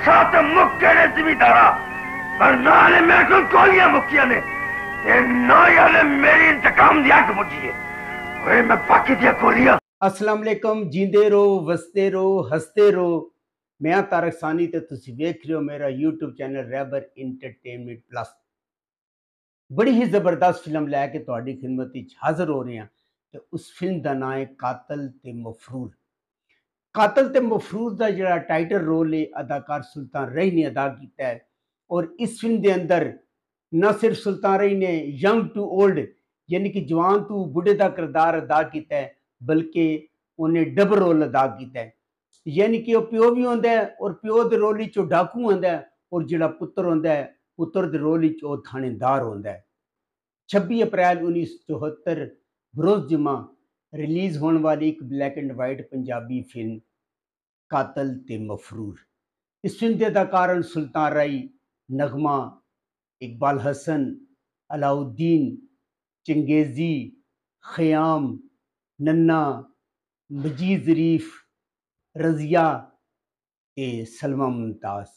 असा तो मुक्के ने जिमीदारा पर नाले मेरे को गोलियां मुक्किया ने ते ना याले मेरी इंतकाम दी अग बुझी है ओए मैं बाकी दिया गोलियां। अस्सलाम वालेकुम, जींदे रहो, वसते रहो, हंसते रहो। मैं तारक सानी ते तुसी देख रहे हो मेरा YouTube channel Raibar entertainment plus. बड़ी ही जबरदस्त फिल्म लैके तुहाडी खिदमत विच हाजिर हो रहे हैं ते उस फिल्म का नाम है कातल ते मफरूर। कातल ते मफरूर का जिहड़ा टाइटल रोल है अदाकार सुल्तान रही ने अदा किया है। और इस फिल्म के अंदर न सिर्फ सुल्तान रही ने यंग टू ओल्ड यानी कि जवान तू बुढ़े का किरदार अदा किया है, बल्कि उन्हें डबल रोल अदा किया है। यानी कि वह प्यो भी होंदा है और प्यो के रोल विच डाकू होंदा है और जिहड़ा पुत्र होंदा है पुत्र के रोल विच वह थानेदार होंदा है। 26 अप्रैल 1974 बरोज़ जुमा रिलीज़ होने वाली एक ब्लैक एंड वाइट पंजाबी फिल्म कातल ते मफरूर। इस फिल्म के अदाकार सुल्तान राई, नगमा, इकबाल हसन, अलाउद्दीन, चंगेज़ी, ख़याम, नन्ना, मजीद ज़रीफ, रज़िया ते सलमा मुमताज़।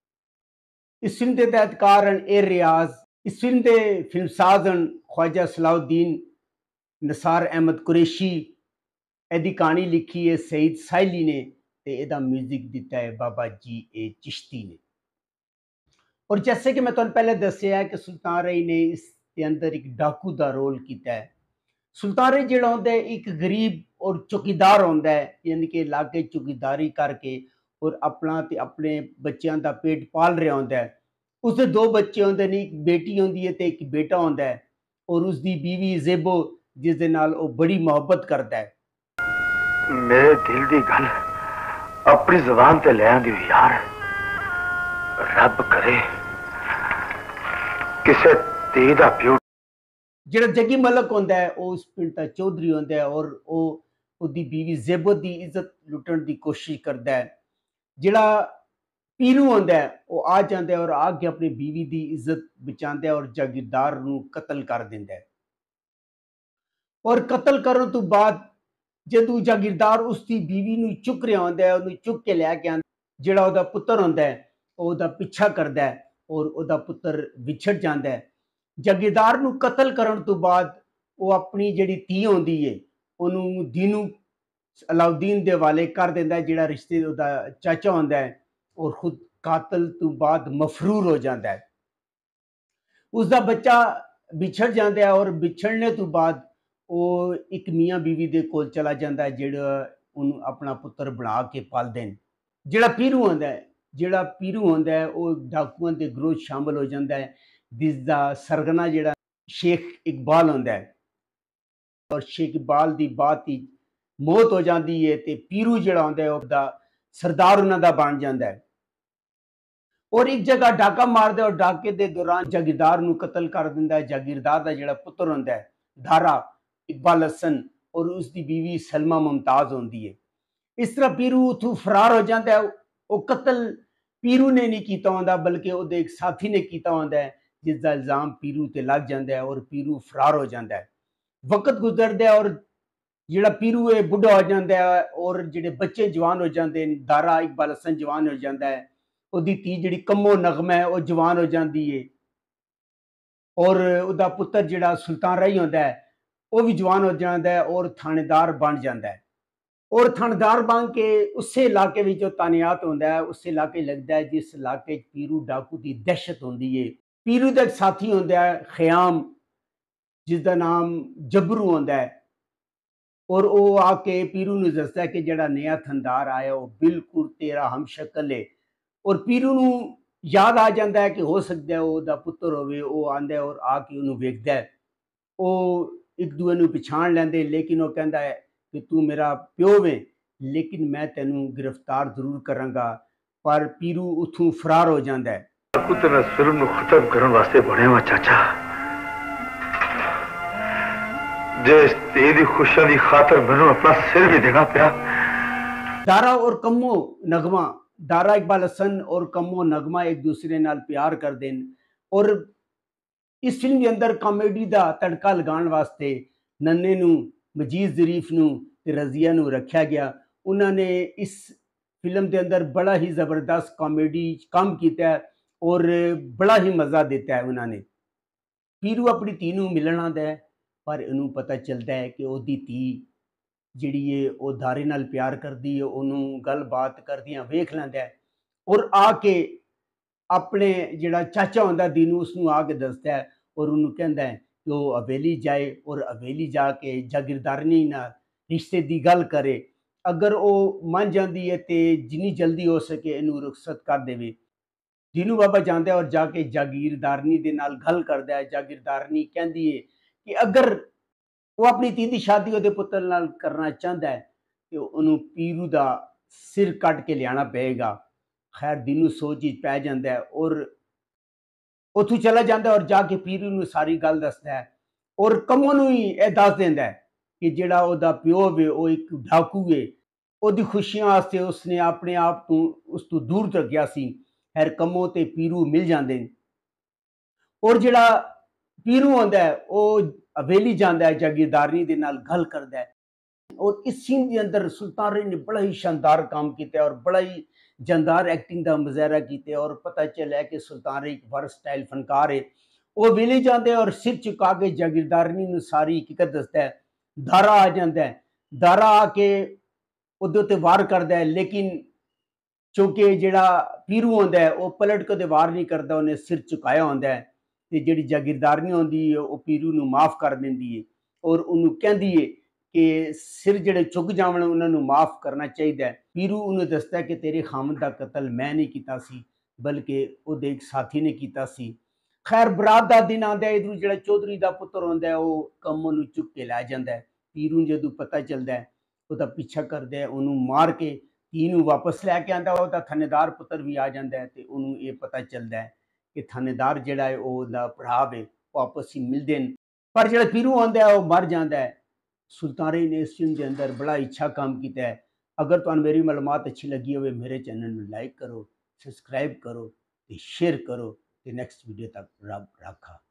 इस फिल्म के हिदायतकार ए रियाज। इस फिल्म के फिल्मसाज ख्वाजा सलाउद्दीन, नसार अहमद कुरैशी। एदी कहानी लिखी है सईद साहिली ने ते एदा म्यूजिक दिता है बाबा जी ए चिश्ती ने। और जैसे कि मैं तुहानू पहले दस्सिया है कि सुल्तान रही ने इसके अंदर एक डाकू का रोल किया है। सुल्तान रही जिहड़ा होंदा है एक गरीब और चौकीदार होंदा है, यानी कि इलाके चौकीदारी करके और अपना ते अपने बच्चों का पेट पाल रहा होंदा है। उसके 2 बच्चे होंदे ने, एक बेटी होंदी है ते एक बेटा होंदा है और उसकी बीवी ज़ेबो जिस दे नाल वो बड़ी मोहब्बत करता है। मेरे दिल दी गल अपनी जुबान ते ले आंदी यार, रब करे किसे धी दा प्यो। जिहड़ा जगी मलक होंदा है वो उस पिंड दा चौधरी होंदा है और वो उसदी बीवी ज़ेबो दी इज्जत लुटण दी कोशिश करता है। जिहड़ा पीरू होंदा है वो आ जाता है और आके अपनी बीवी की इज्जत बचाता है और जागीरदार नूं कतल कर देंदा है। और कतल करने तो बाद जदों जागीरदार उसकी बीवी नूं चुक रहा होंदा है, उन्हें चुक के लैके आंदा, जिहड़ा उहदा पुत्र होंदा है उहदा पीछा करता है और उहदा पुत्र विछड़ जाता है। जागीरदार नूं कतल करने तो बाद वो अपनी जिहड़ी धी होंदी है उन्होंने दीनू अलाउद्दीन के हवाले कर देंदा है, जिहड़ा रिश्ते उहदा चाचा होंदा है, और खुद कातल तो बाद मफरूर हो जाता है। उसका बच्चा बिछड़ जाता है और बिछड़ने तो बाद वो एक मियाँ बीवी के कोल चला जाता है, जिहड़ा उन्होंने अपना पुत्र बना के पालते हैं। जिहड़ा पीरू होंदा है वो डाकुआं के ग्रोह शामिल हो जाता है, जिसका सरगना जिहड़ा शेख इकबाल होंदा है। और शेख इकबाल की बात ही मौत हो जाती है तो पीरू जिहड़ा होंदा है उसका सरदार उन्हां दा बन जाता है और एक जगह डाका मारदा और डाके के दौरान जागीरदार नूं कतल कर दिंदा है। जागीरदार का जिहड़ा पुत्र होंदा है दारा, इकबाल हसन, और उसकी बीवी सलमा मुमताज होंदी है। इस तरह पीरू उथों फरार हो जाता है। वो कतल पीरू ने नहीं किया होंदा बल्कि उसके एक साथी ने किया होंदा है, जिसका इल्जाम पीरू ते लग जाता है और पीरू फरार हो जाता है। वक्त गुजरदा है और जिहड़ा पीरू है बुढ़ा हो जाता है और जिहड़े बच्चे जवान हो जाते हैं। दारा इकबाल हसन जवान हो जाता है, उसकी धी जिहड़ी कम्मो नगमा है वह जवान हो जाती है और उसका पुत्र जिहड़ा सुल्तान रही होंदा है वह भी जवान हो जाता है और थानेदार बन जाता है। और थानेदार बन के उस इलाके में जो तानियात होंदा है उस इलाके लगता है जिस इलाके पीरू डाकू की दहशत होंदी है। पीरू का एक साथी होंदा है ख़याम, जिसका नाम जबरू होंदा है, और वो आके पीरू नूं दसदा है कि जिहड़ा नया थानेदार आया वो बिल्कुल तेरा हमशक्ल है। और पीरू नूं याद आ जाता है कि हो सकता है उसका पुत्र होवे। वो आंदा है और आके उन्होंने वेखदा है। वो एक दूए नूं पछाण लैंदे, लेकिन वो कहता है कि तू मेरा प्यो वे, लेकिन मैं तेनू गिरफ्तार जरूर करांगा। पर पीरू उथों फरार हो जाता है। तेरा जुल्म नूं खत्म करने वास्ते बणिया वा चाचा, जे इस धी दी खुशियां दी खातर मैनू अपना सिर भी देना पिया। दारा और कम्मो नगमा, दारा इकबाल हसन और कम्मो नगमा एक दूसरे नाल प्यार कर देन। और इस फिल्म के अंदर कॉमेडी का तड़का लगाने वास्ते नन्ने नूं, मजीद ज़रीफ नूं ते रज़िया नूं रखा गया। उन्होंने इस फिल्म के अंदर बड़ा ही ज़बरदस्त कॉमेडी काम किया है और बड़ा ही मज़ा दिता है उन्होंने। पीरू अपनी धी नूं मिलन आंदा है, पर इहनूं पता चलता है कि उहदी धी जिहड़ी है वो दारे नाल प्यार करदी है, ओहनूं गल-बात करदियां वेख लैंदा है और आके अपने जिहड़ा चाचा हुंदा दीनू उसनूं आके दसदा है और ਉਹਨੂੰ ਕਹਿੰਦਾ है कि वो हवेली जाए और हवेली जाके जागीरदारनी नाल रिश्ते दी गल करे। अगर वो मन जाती है तो जिन्नी जल्दी हो सके इनू रुखसत कर देवे। दीनू बाबा जाता है और जाके जागीरदारनी दे नाल गल करता है। जागीरदारनी कहती है कि अगर वो अपनी धी दी शादी ਉਹਦੇ पुत्र नाल करना चाहता है तो ਉਹਨੂੰ पीरू दा सिर कट के लियाना पेगा। खैर दीनू सोच ही पै जाता है और ਉੱਥੋਂ चला जाता है और जाके पीरू ਨੂੰ सारी गल दसदा है और कमों ਨੂੰ ही ਇਹ दस ਦਿੰਦਾ है कि ਜਿਹੜਾ ਉਹਦਾ ਪਿਓ ਵੇ ਉਹ ਇੱਕ ਡਾਕੂ ਵੇ। ਉਹਦੀ ਖੁਸ਼ੀਆਂ ਵਾਸਤੇ ਉਸਨੇ ਆਪਣੇ ਆਪ ਤੋਂ ਉਸ ਤੋਂ ਦੂਰ ਰੱਖਿਆ ਸੀ। ਖੈਰ ਕਮੋ ਤੇ ਪੀਰੂ ਮਿਲ ਜਾਂਦੇ ਨੇ ਔਰ ਜਿਹੜਾ ਪੀਰੂ ਹੁੰਦਾ ਹੈ ਉਹ ਹਵੇਲੀ ਜਾਂਦਾ ਹੈ, ਜਾਗੀਰਦਾਰੀ ਦੇ ਨਾਲ ਗੱਲ ਕਰਦਾ ਹੈ और इस सीन के अंदर सुल्तान रे ने बड़ा ही शानदार काम किया और बड़ा ही जानदार एक्टिंग का मुजाहरा किया और पता चला कि सुल्तान रे एक वर्सटाइल फनकार है। वो वेले जाते हैं और सिर झुका के जागीरदारनी नूं सारी हकीकत दसदा है। दारा आ जाता है, दारा आके उहदे उत्ते वार करदा है, लेकिन चूंकि जिहड़ा पीरू होंदा है वो पलट के उहदे वार नहीं करता, उन्हें सिर झुकाया होंदा है ते जिहड़ी जागीरदारनी होंदी है वो पीरू नूं माफ़ कर दिंदी है और उहनूं कहंदी है कि सिर जिहड़े झुक जावन उन्हां नूं माफ़ करना चाहिए। पीरू उन्हें दसदा है कि तेरे खामद का कतल मैं नहीं कीता सी बल्कि उहदे एक साथी ने कीता सी। खैर बरात का दिन आंदा है, इधरों जिहड़ा चौधरी का पुत्र होंदा है वो कमों नूं चुक के लै जांदा है। पीरू जदों पता चलदा है ਉਹਦਾ ਪਿੱਛਾ ਕਰਦਾ ਹੈ, ਉਹਨੂੰ ਮਾਰ ਕੇ ਧੀ ਨੂੰ ਵਾਪਸ ਲੈ ਕੇ ਆਂਦਾ। ਉਹਦਾ ਥਾਣੇਦਾਰ ਪੁੱਤਰ ਵੀ ਆ ਜਾਂਦਾ ਹੈ ਤੇ ਉਹਨੂੰ ਇਹ ਪਤਾ ਚੱਲਦਾ ਹੈ ਕਿ ਥਾਣੇਦਾਰ ਜਿਹੜਾ ਹੈ ਉਹਦਾ ਭਰਾ ਵੇ। ਉਹ ਆਪਸ ਵਿੱਚ ਮਿਲਦੇ ਨੇ, ਪਰ ਜਿਹੜਾ ਪੀਰੂ ਆਉਂਦਾ ਹੈ ਉਹ ਮਰ ਜਾਂਦਾ ਹੈ। सुल्तान ने इस फिल्म के अंदर बड़ा अच्छा काम किया है। अगर तुहानू मेरी मालूमात अच्छी लगी हो मेरे चैनल में लाइक करो, सब्सक्राइब करो, शेयर करो। नेक्स्ट वीडियो तक रब राखा।